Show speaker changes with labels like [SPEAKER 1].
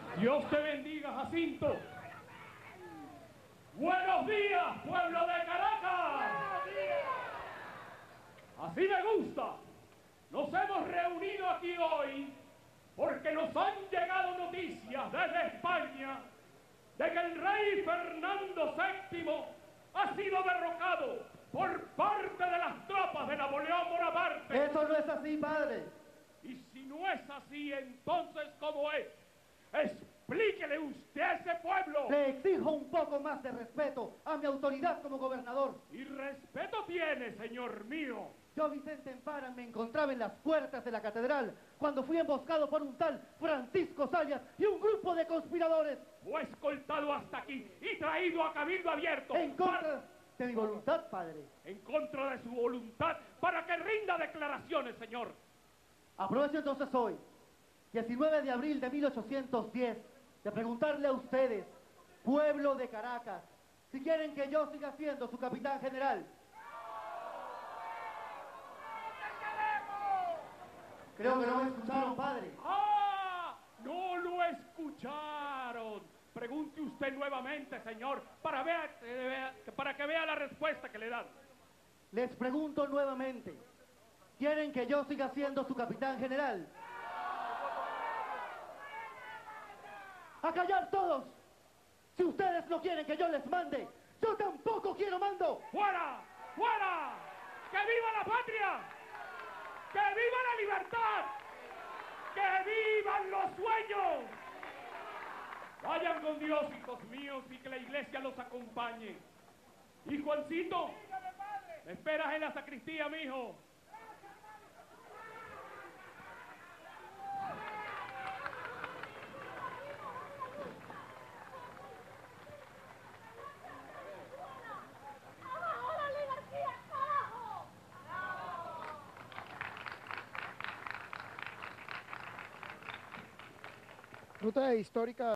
[SPEAKER 1] Dios te bendiga, Jacinto. Buenos días, pueblo de Caracas. Así me gusta. Nos hemos reunido aquí hoy porque nos han llegado noticias desde España de que el rey Fernando VII ha sido derrocado por parte de las tropas de Napoleón Bonaparte.
[SPEAKER 2] Eso no es así, padre.
[SPEAKER 1] Y si no es así, entonces ¿cómo es? Explíquele usted a ese pueblo.
[SPEAKER 2] Le exijo un poco más de respeto a mi autoridad como gobernador.
[SPEAKER 1] Y respeto tiene, señor mío.
[SPEAKER 2] Yo, Vicente Empara, me encontraba en las puertas de la catedral cuando fui emboscado por un tal Francisco Sayas y un grupo de conspiradores.
[SPEAKER 1] Fue escoltado hasta aquí y traído a cabildo abierto.
[SPEAKER 2] En contra de mi voluntad, padre.
[SPEAKER 1] En contra de su voluntad, para que rinda declaraciones, señor.
[SPEAKER 2] Aprovecho entonces hoy, 19 de abril de 1810, de preguntarle a ustedes, pueblo de Caracas, si quieren que yo siga siendo su capitán general. Creo que no me escucharon, padre.
[SPEAKER 1] ¡Ah! No lo escucharon. Pregunte usted nuevamente, señor, para que vea la respuesta que le dan.
[SPEAKER 2] Les pregunto nuevamente, ¿quieren que yo siga siendo su capitán general? ¡A callar todos! Si ustedes no quieren que yo les mande, yo tampoco quiero mando.
[SPEAKER 1] ¡Fuera! ¡Fuera! ¡Que viva la patria! ¡Que viva la libertad! ¡Que vivan los sueños! Vayan con Dios, hijos míos, y que la iglesia los acompañe. Y Juancito, me esperas en la sacristía, mijo.
[SPEAKER 3] Ruta histórica.